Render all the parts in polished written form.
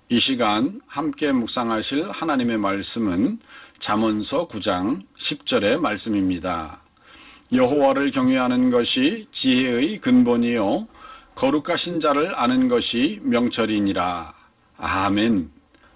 이 시간 함께 묵상하실 하나님의 말씀은 잠언서 9장 10절의 말씀입니다. 여호와를 경외하는 것이 지혜의 근본이요 거룩하신 자를 아는 것이 명철이니라. 아멘.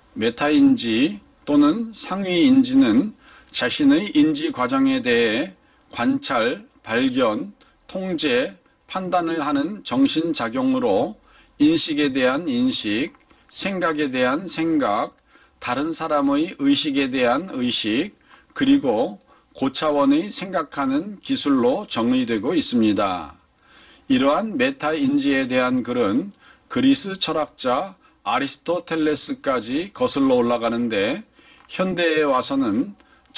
메타인지 또는 상위인지는 자신의 인지 과정에 대해 관찰, 발견, 통제, 판단을 하는 정신작용으로 인식에 대한 인식, 생각에 대한 생각, 다른 사람의 의식에 대한 의식, 그리고 고차원의 생각하는 기술로 정의되고 있습니다. 이러한 메타인지에 대한 글은 그리스 철학자 아리스토텔레스까지 거슬러 올라가는데 현대에 와서는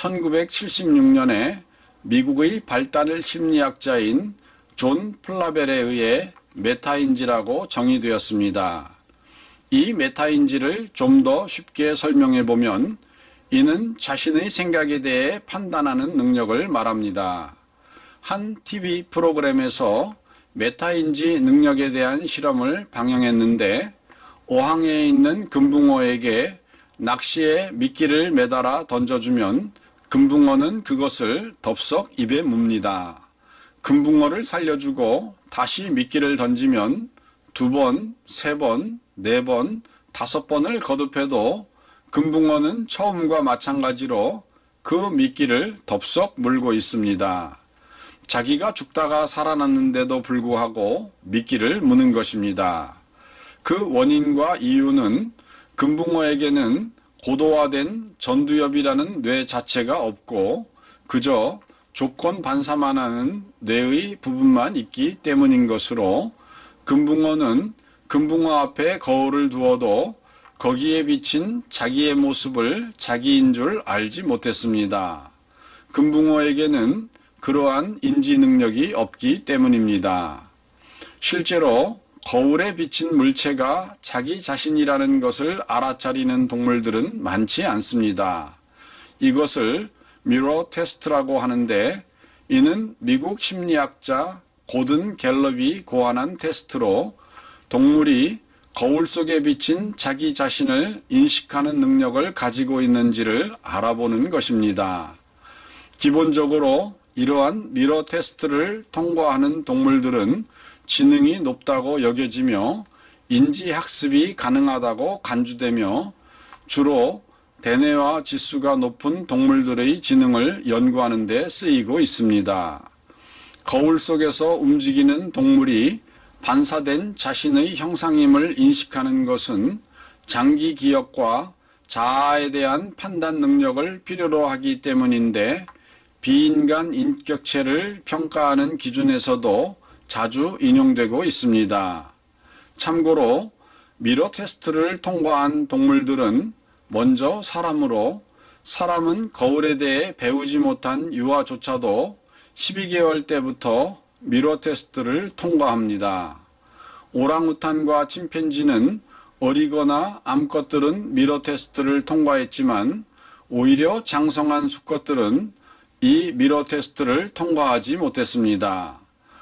1976년에 미국의 발달 심리학자인 존 플라벨에 의해 메타인지라고 정의되었습니다. 이 메타인지를 좀 더 쉽게 설명해 보면 이는 자신의 생각에 대해 판단하는 능력을 말합니다. 한 TV 프로그램에서 메타인지 능력에 대한 실험을 방영했는데 어항에 있는 금붕어에게 낚시에 미끼를 매달아 던져주면 금붕어는 그것을 덥석 입에 뭅니다. 금붕어를 살려주고 다시 미끼를 던지면 2번, 3번, 4번, 5번을 거듭해도 금붕어는 처음과 마찬가지로 그 미끼를 덥석 물고 있습니다. 자기가 죽다가 살아났는데도 불구하고 미끼를 무는 것입니다. 그 원인과 이유는 금붕어에게는 고도화된 전두엽이라는 뇌 자체가 없고 그저 조건 반사만 하는 뇌의 부분만 있기 때문인 것으로 금붕어는 금붕어 앞에 거울을 두어도 거기에 비친 자기의 모습을 자기인 줄 알지 못했습니다. 금붕어에게는 그러한 인지 능력이 없기 때문입니다. 실제로 거울에 비친 물체가 자기 자신이라는 것을 알아차리는 동물들은 많지 않습니다. 이것을 미러 테스트라고 하는데 이는 미국 심리학자 고든 갤럽이 고안한 테스트로 동물이 거울 속에 비친 자기 자신을 인식하는 능력을 가지고 있는지를 알아보는 것입니다. 기본적으로 이러한 미러 테스트를 통과하는 동물들은 지능이 높다고 여겨지며 인지학습이 가능하다고 간주되며 주로 대뇌와 지수가 높은 동물들의 지능을 연구하는 데 쓰이고 있습니다. 거울 속에서 움직이는 동물이 반사된 자신의 형상임을 인식하는 것은 장기 기억과 자아에 대한 판단 능력을 필요로 하기 때문인데 비인간 인격체를 평가하는 기준에서도 자주 인용되고 있습니다. 참고로 미러 테스트를 통과한 동물들은 먼저 사람으로 사람은 거울에 대해 배우지 못한 유아조차도 12개월 때부터 미러 테스트를 통과합니다. 오랑우탄과 침팬지는 어리거나 암컷들은 미러 테스트를 통과했지만 오히려 장성한 수컷들은 이 미러 테스트를 통과하지 못했습니다.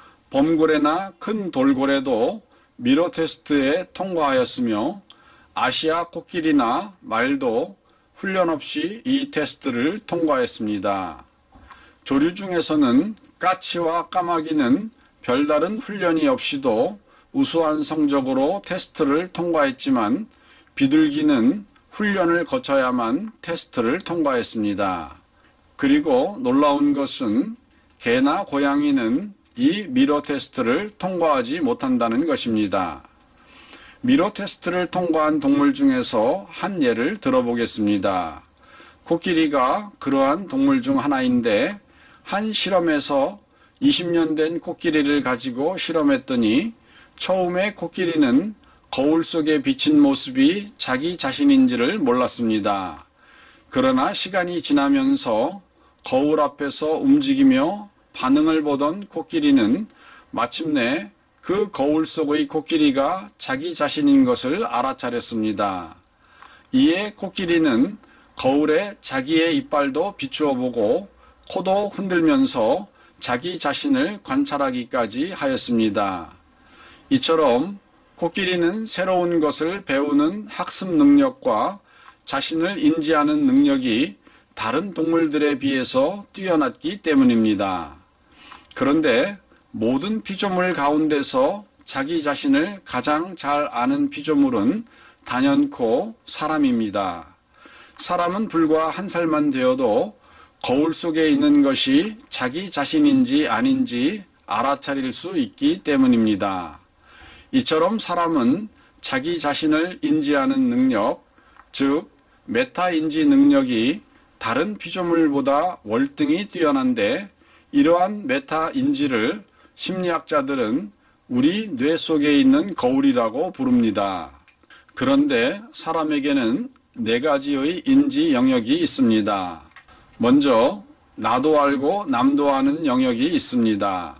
범고래나 큰 돌고래도 미러 테스트에 통과하였으며 아시아 코끼리나 말도 훈련 없이 이 테스트를 통과했습니다. 조류 중에서는 까치와 까마귀는 별다른 훈련이 없이도 우수한 성적으로 테스트를 통과했지만 비둘기는 훈련을 거쳐야만 테스트를 통과했습니다. 그리고 놀라운 것은 개나 고양이는 이 미러 테스트를 통과하지 못한다는 것입니다. 미러 테스트를 통과한 동물 중에서 한 예를 들어보겠습니다. 코끼리가 그러한 동물 중 하나인데 한 실험에서 20년 된 코끼리를 가지고 실험했더니 처음에 코끼리는 거울 속에 비친 모습이 자기 자신인지를 몰랐습니다. 그러나 시간이 지나면서 거울 앞에서 움직이며 반응을 보던 코끼리는 마침내 그 거울 속의 코끼리가 자기 자신인 것을 알아차렸습니다. 이에 코끼리는 거울에 자기의 이빨도 비추어 보고 코도 흔들면서 자기 자신을 관찰하기까지 하였습니다. 이처럼 코끼리는 새로운 것을 배우는 학습 능력과 자신을 인지하는 능력이 다른 동물들에 비해서 뛰어났기 때문입니다. 그런데 모든 피조물 가운데서 자기 자신을 가장 잘 아는 피조물은 단연코 사람입니다. 사람은 불과 한 살만 되어도 거울 속에 있는 것이 자기 자신인지 아닌지 알아차릴 수 있기 때문입니다. 이처럼 사람은 자기 자신을 인지하는 능력, 즉 메타인지 능력이 다른 피조물보다 월등히 뛰어난데, 이러한 메타인지를 심리학자들은 우리 뇌 속에 있는 거울이라고 부릅니다. 그런데 사람에게는 네 가지의 인지 영역이 있습니다. 먼저 나도 알고 남도 아는 영역이 있습니다.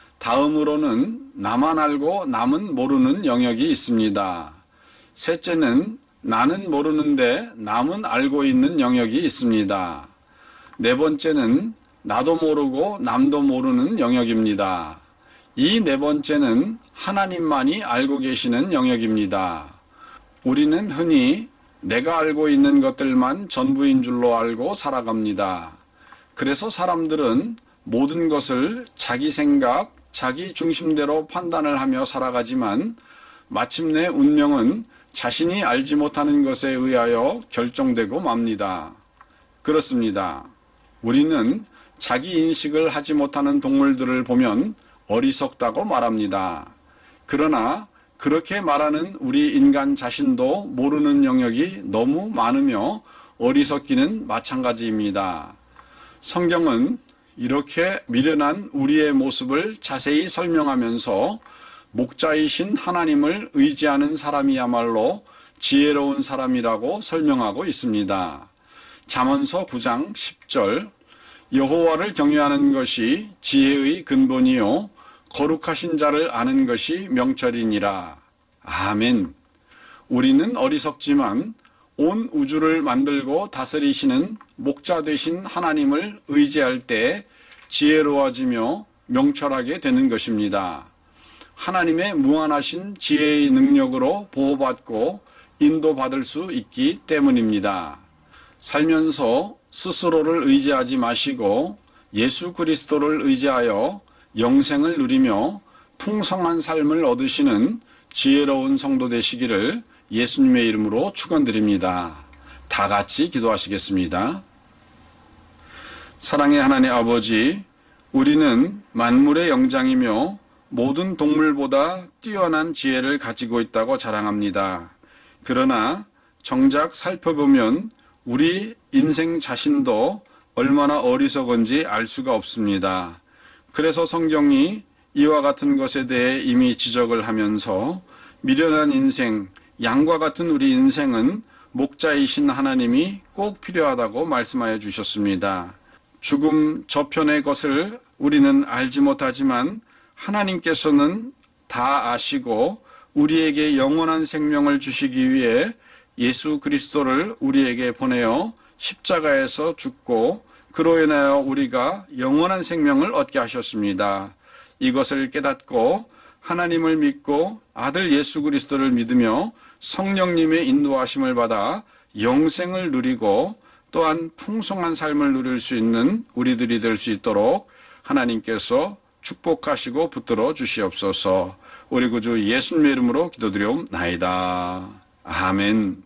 다음으로는 나만 알고 남은 모르는 영역이 있습니다. 셋째는 나는 모르는데 남은 알고 있는 영역이 있습니다. 네 번째는 나도 모르고 남도 모르는 영역입니다. 이 네 번째는 하나님만이 알고 계시는 영역입니다. 우리는 흔히 내가 알고 있는 것들만 전부인 줄로 알고 살아갑니다. 그래서 사람들은 모든 것을 자기 생각, 자기 중심대로 판단을 하며 살아가지만 마침내 운명은 자신이 알지 못하는 것에 의하여 결정되고 맙니다. 그렇습니다. 우리는 자기 인식을 하지 못하는 동물들을 보면 어리석다고 말합니다. 그러나 그렇게 말하는 우리 인간 자신도 모르는 영역이 너무 많으며 어리석기는 마찬가지입니다. 성경은 이렇게 미련한 우리의 모습을 자세히 설명하면서 목자이신 하나님을 의지하는 사람이야말로 지혜로운 사람이라고 설명하고 있습니다. 잠언서 9장 10절, 여호와를 경외하는 것이 지혜의 근본이요 거룩하신 자를 아는 것이 명철이니라. 아멘. 우리는 어리석지만 온 우주를 만들고 다스리시는 목자 되신 하나님을 의지할 때 지혜로워지며 명철하게 되는 것입니다. 하나님의 무한하신 지혜의 능력으로 보호받고 인도받을 수 있기 때문입니다. 살면서 스스로를 의지하지 마시고 예수 그리스도를 의지하여 영생을 누리며 풍성한 삶을 얻으시는 지혜로운 성도 되시기를 예수님의 이름으로 축원드립니다. 다 같이 기도하시겠습니다. 사랑의 하나님 아버지, 우리는 만물의 영장이며 모든 동물보다 뛰어난 지혜를 가지고 있다고 자랑합니다. 그러나 정작 살펴보면 우리 인생 자신도 얼마나 어리석은지 알 수가 없습니다. 그래서 성경이 이와 같은 것에 대해 이미 지적을 하면서 미련한 인생, 양과 같은 우리 인생은 목자이신 하나님이 꼭 필요하다고 말씀하여 주셨습니다. 죽음 저편의 것을 우리는 알지 못하지만 하나님께서는 다 아시고 우리에게 영원한 생명을 주시기 위해 예수 그리스도를 우리에게 보내어 십자가에서 죽고 그로 인하여 우리가 영원한 생명을 얻게 하셨습니다. 이것을 깨닫고 하나님을 믿고 아들 예수 그리스도를 믿으며 성령님의 인도하심을 받아 영생을 누리고 또한 풍성한 삶을 누릴 수 있는 우리들이 될 수 있도록 하나님께서 축복하시고 붙들어 주시옵소서. 우리 구주 예수님의 이름으로 기도드리옵나이다. 아멘.